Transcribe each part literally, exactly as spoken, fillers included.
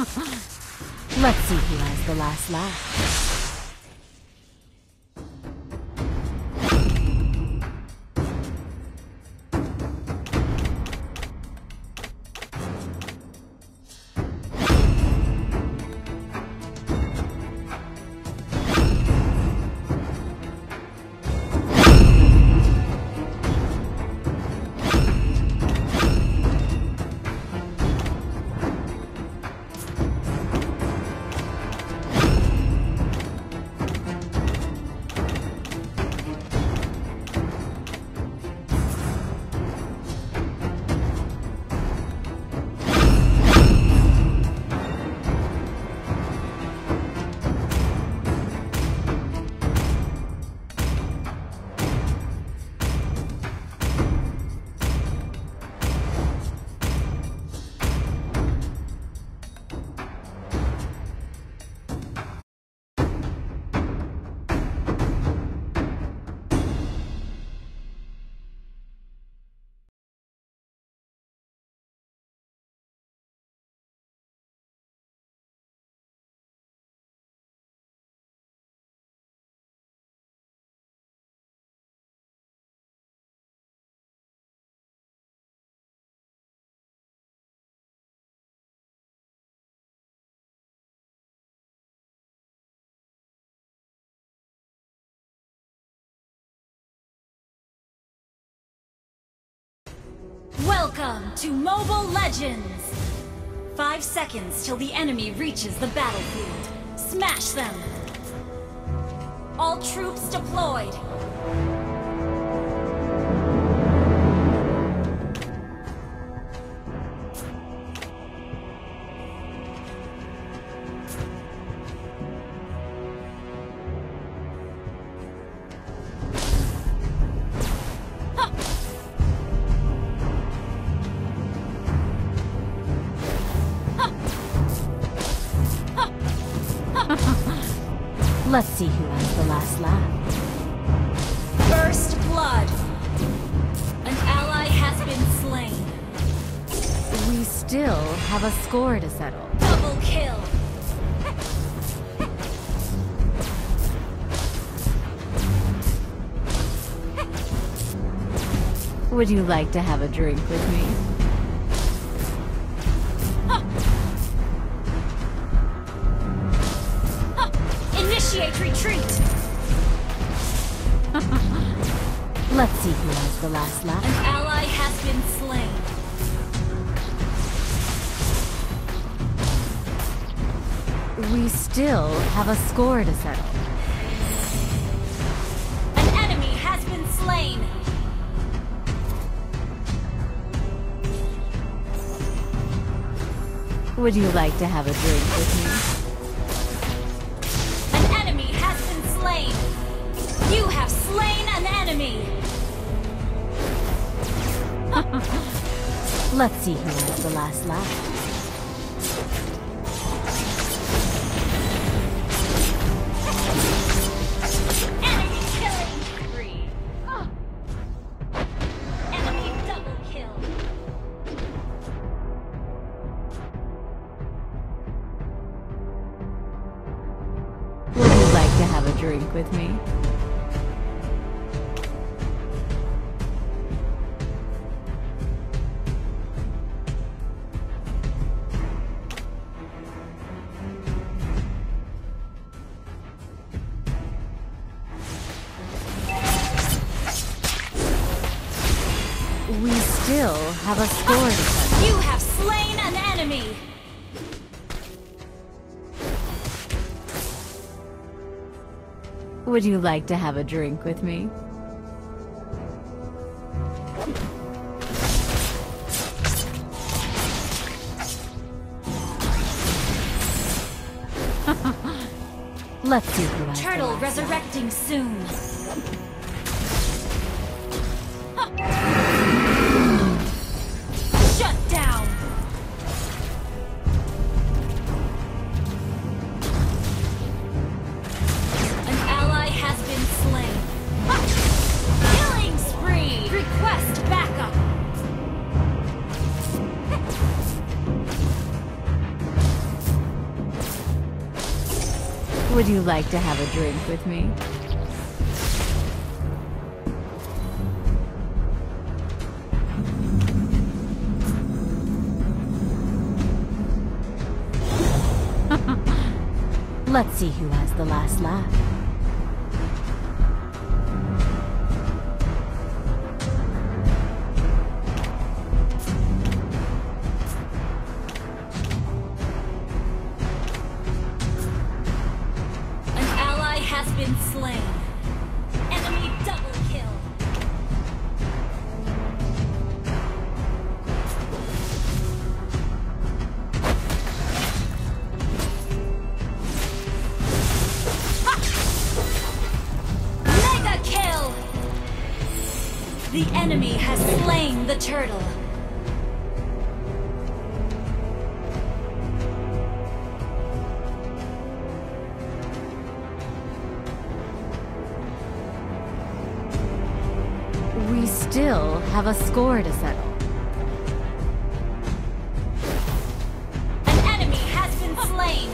Let's see who has the last laugh. Welcome to Mobile Legends! Five seconds till the enemy reaches the battlefield. Smash them! All troops deployed! Let's see who has the last laugh. First blood! An ally has been slain. We still have a score to settle. Double kill! Would you like to have a drink with me? Initiate retreat! Let's see who has the last laugh. An ally has been slain. We still have a score to settle. An enemy has been slain. Would you like to have a drink with me? Slain. You have slain an enemy! Let's see who has the last laugh. Enemy killing spree! Oh. Enemy double kill! Would you like to have a drink with me? We still have a score to settle. You have slain an enemy! Would you like to have a drink with me? Let's see who has Turtle the last resurrecting soon. Shut down. An ally has been slain. Killing spree. Request backup. Would you like to have a drink with me? Let's see who has the last laugh. An ally has been slain. Enemy double kill. Mega kill! The enemy has slain the turtle. We still have a score to settle. An enemy has been slain.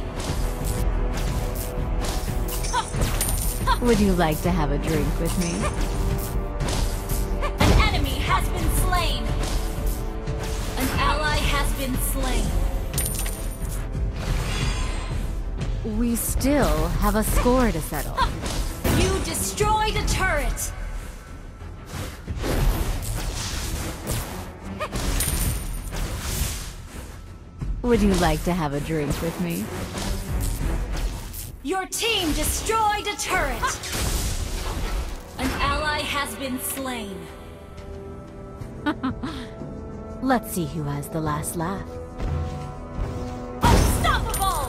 Would you like to have a drink with me? An enemy has been slain. An ally has been slain. We still have a score to settle. You destroyed a turret. Would you like to have a drink with me? Your team destroyed a turret. An ally has been slain. Let's see who has the last laugh. Unstoppable!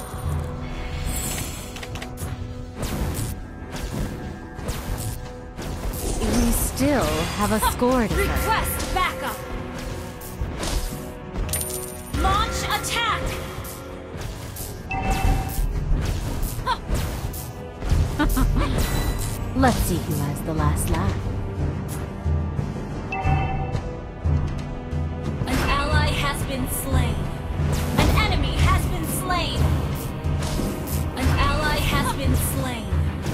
We still have a score to settle. Request backup. Launch attack. Let's see who has the last laugh. An ally has been slain. An enemy has been slain. An ally has been slain.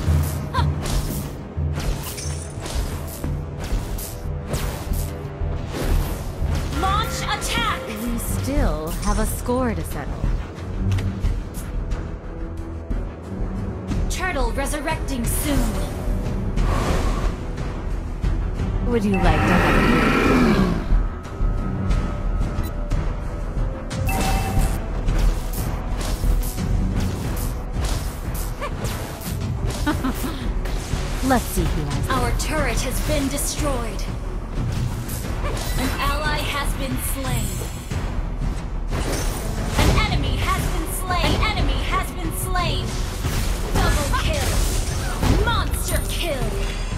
Launch attack. We still have a score to settle. Turtle resurrecting soon. Would you like to have a drink with me? Let's see who has the Our turret has been destroyed. An ally has been slain. An enemy has been slain. An enemy has been slain. Double kill. Monster kill.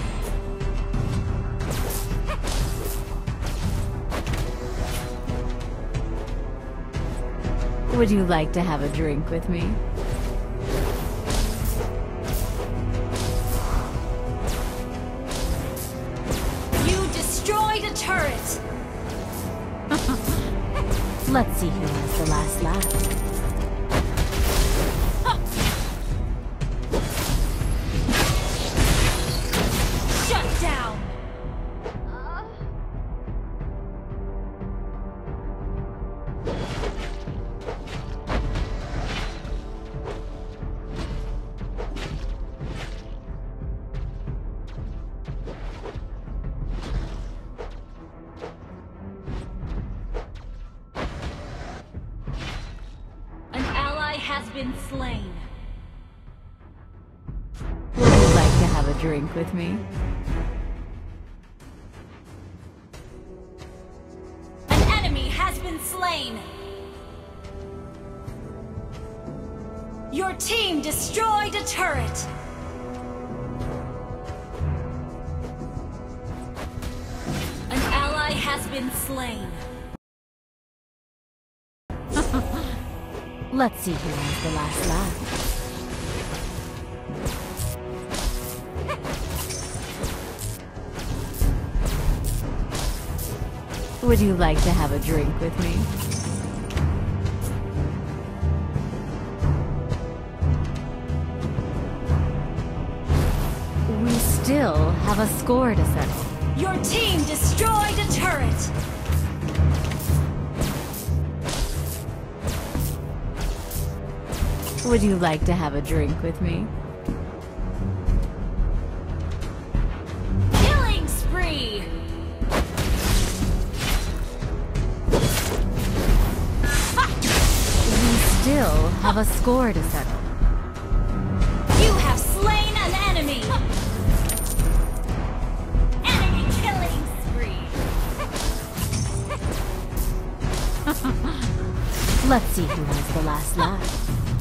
Would you like to have a drink with me? You destroyed a turret. Let's see who has the last laugh. Shut down. An ally has been slain. Would you like to have a drink with me? An enemy has been slain. Your team destroyed a turret. An ally has been slain. Let's see who has the last laugh. Would you like to have a drink with me? still have a score to settle. Your team destroyed a turret. Would you like to have a drink with me? Killing spree. We still have a score to settle. You have slain an enemy. Enemy killing spree. Let's see who has the last laugh.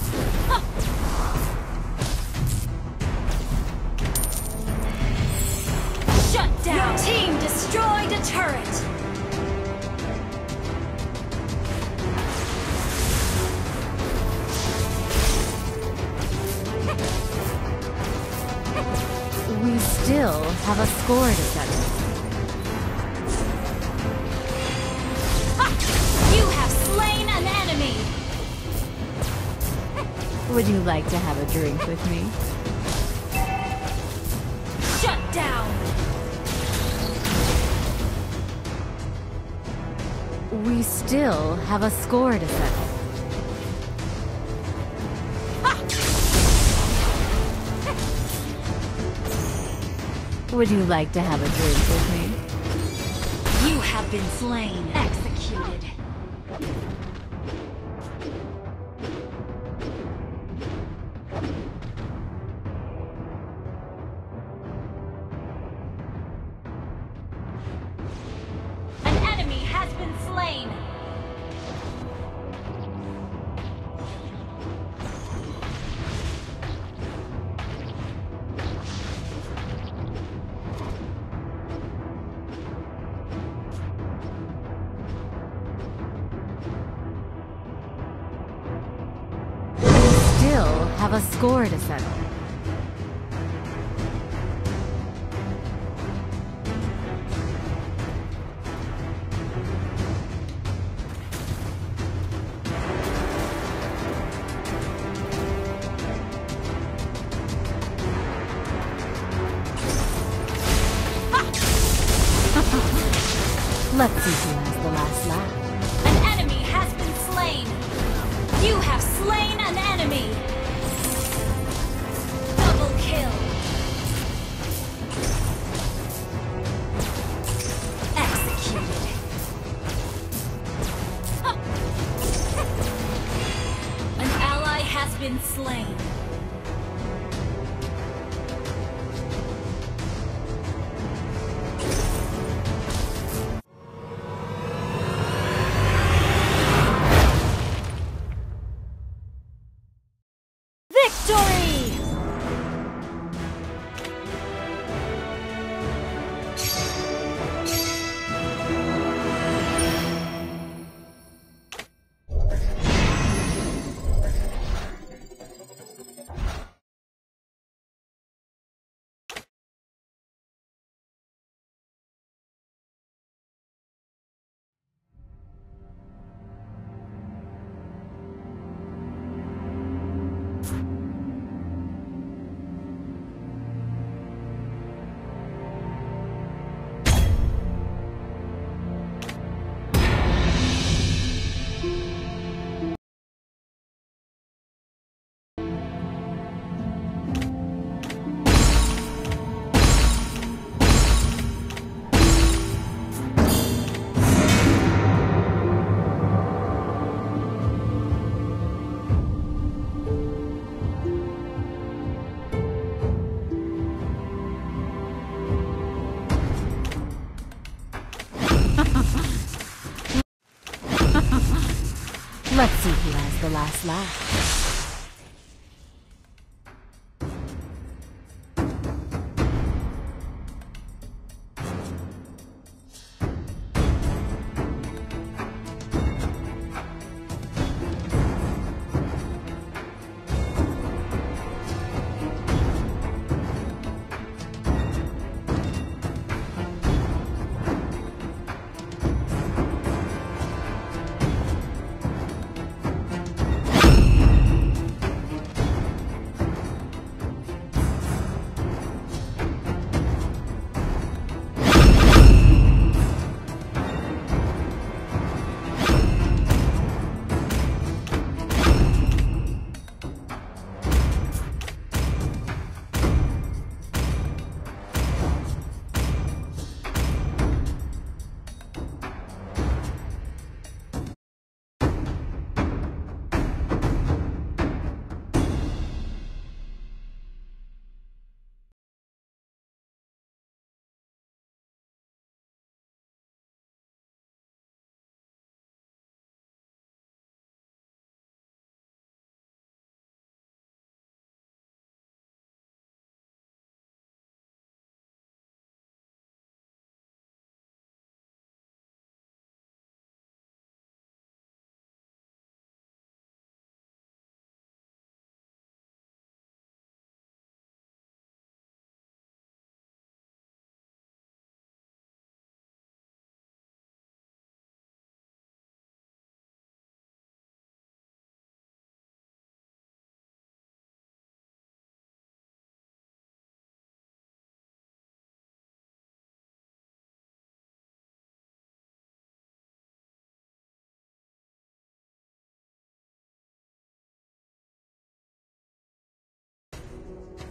Shut down. Your team destroyed a turret. We still have a score to settle. You have slain an enemy. Would you like to have a drink with me? Shut down. We still have a score to settle. Would you like to have a drink with me? You have been slain. Executed. An enemy has been slain. Still have a score to settle. Let's see who has the last laugh. An enemy has been slain. You have slain an enemy. Double kill. Executed. An ally has been slain. Victory! Let's see who has the last laugh.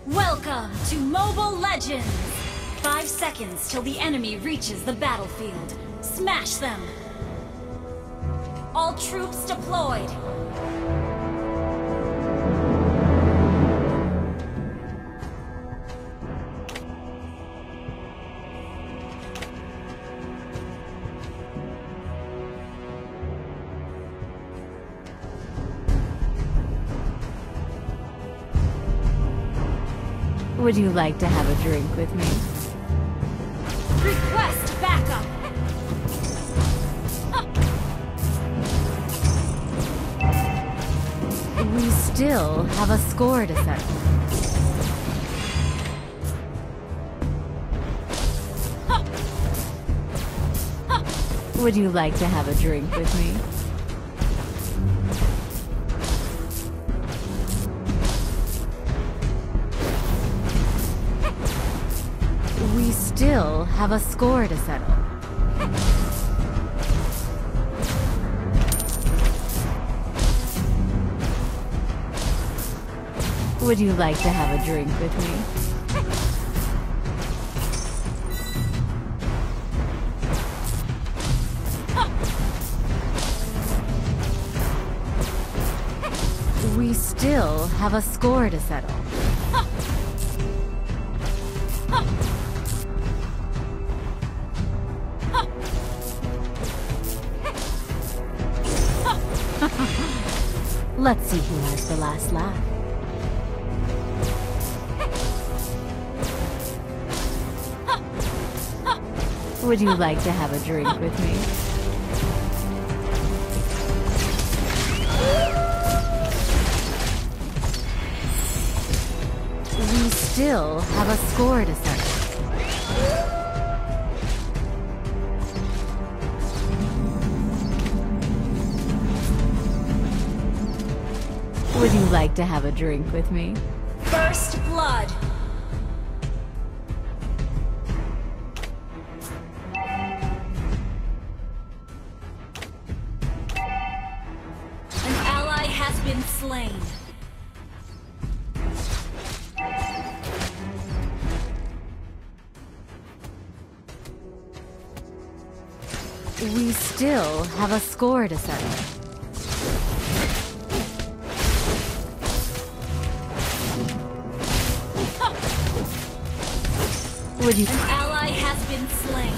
Welcome to Mobile Legends! Five seconds till the enemy reaches the battlefield. Smash them! All troops deployed! Would you like to have a drink with me? Request backup! We still have a score to settle. Would you like to have a drink with me? We still have a score to settle. Would you like to have a drink with me? We still have a score to settle. Let's see who has the last laugh. Would you like to have a drink with me? We still have a score to settle. Would you like to have a drink with me? First blood! An ally has been slain. We still have a score to settle. Would you? An ally has been slain.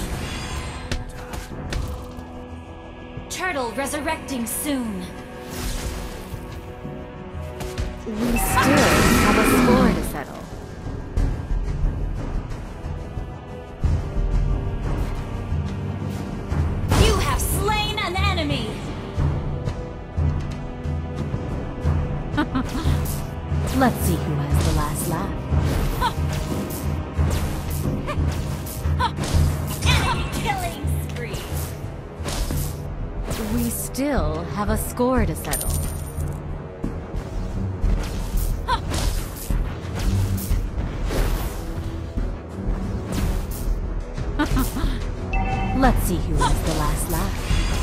Turtle resurrecting soon. We still have a score to settle. You have slain an enemy! Let's see who has the last laugh. Enemy killing spree! We still have a score to settle. Let's see who has the last laugh.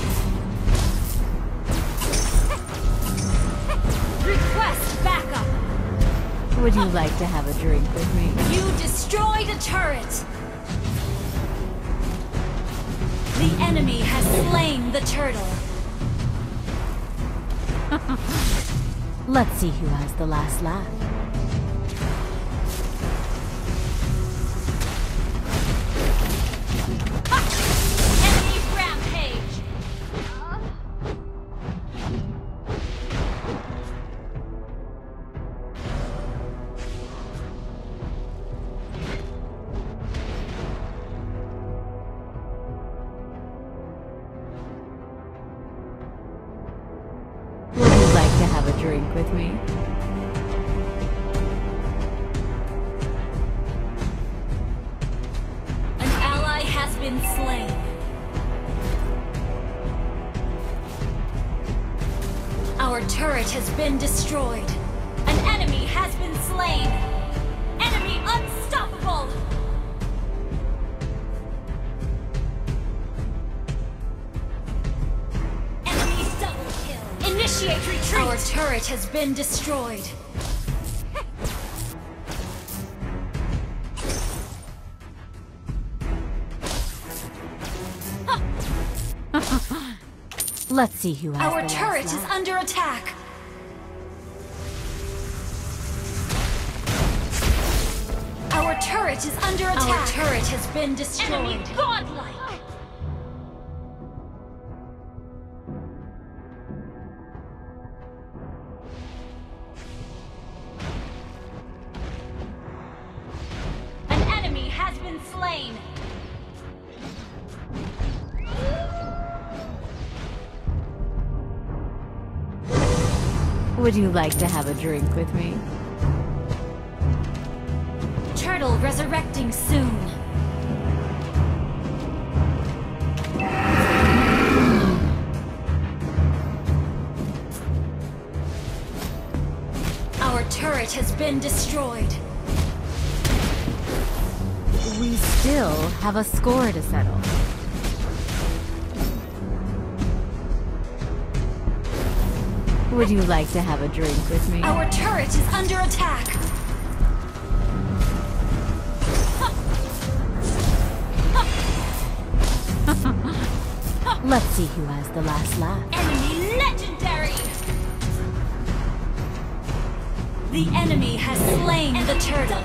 Request backup! Would you like to have a drink with me? You destroyed a turret! The enemy has slain the turtle. Let's see who has the last laugh. Enemy rampage! Would you like to have a drink with me? An ally has been slain. Our turret has been destroyed. An enemy has been slain. Enemy unstoppable! Enemy double kill. Initiate retreat! Our turret has been destroyed. Let's see who has Our the turret last is laugh. under attack. Our turret is under attack. Our turret has been destroyed. Enemy godlike. An enemy has been slain. Would you like to have a drink with me? Turtle resurrecting soon. Our turret has been destroyed. We still have a score to settle. Would you like to have a drink with me? Our turret is under attack. Let's see who has the last laugh. Enemy legendary! The enemy has slain the turtle.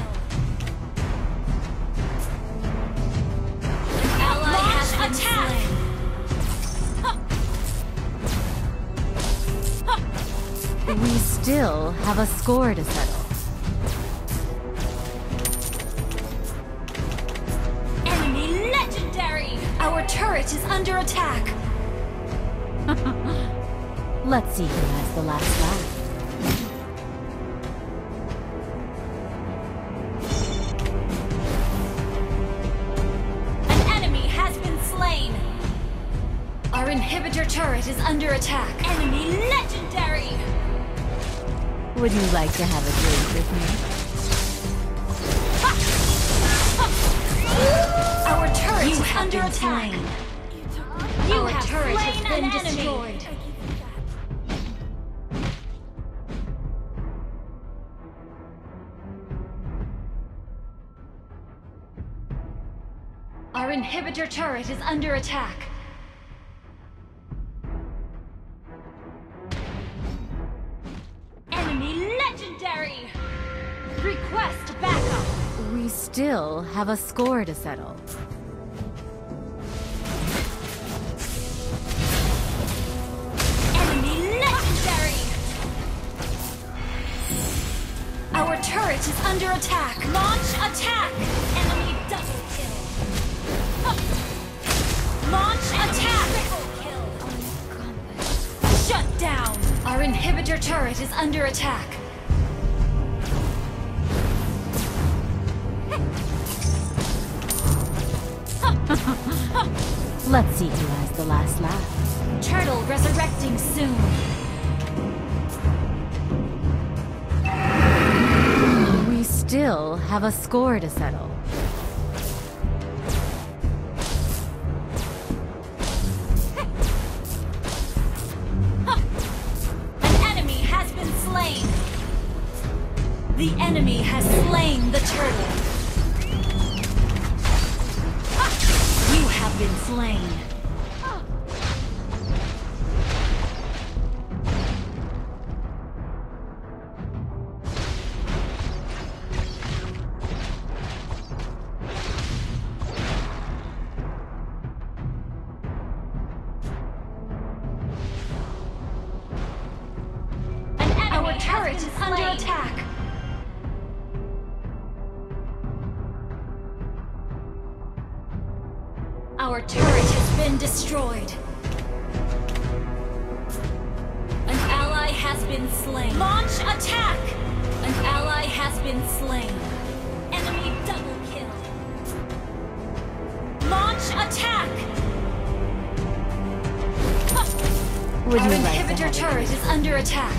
An ally has been slain. We still have a score to settle. Enemy legendary! Our turret is under attack. Let's see who has the last laugh. An enemy has been slain. Our inhibitor turret is under attack. Enemy legendary! Would you like to have a drink with me? Our turret is under attack. You Our have turret has been destroyed. Our inhibitor turret is under attack. Enemy legendary! Request backup! We still have a score to settle. Enemy legendary! Our turret is under attack. Launch attack! Enemy double kill. Launch attack! Shut down! Our inhibitor turret is under attack. Let's see who has the last laugh. Turtle resurrecting soon. We still have a score to settle. An enemy has been slain. The enemy has slain the turtle. You have been slain. An enemy Our turret is under attack. Our turret has been destroyed. An ally has been slain. Launch attack! An ally has been slain. Enemy double kill. Launch attack! Would Our you like to inhibitor have a turret drink? is under attack.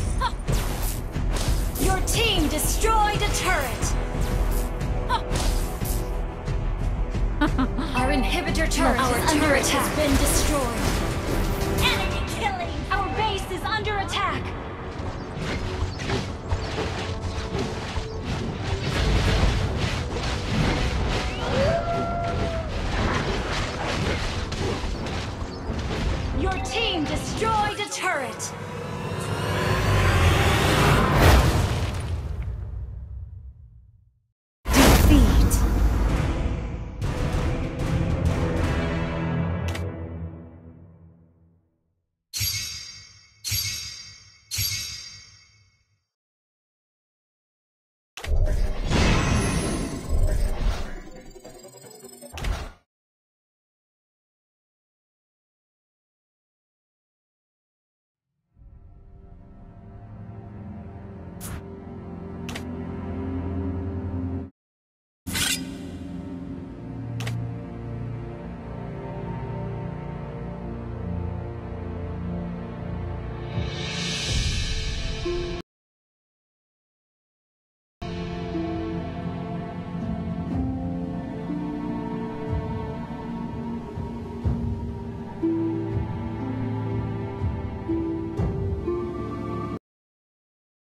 Your team destroyed a turret. Our inhibitor turret Our is under attack. has been destroyed. Enemy killing! Our base is under attack. destroyed a turret!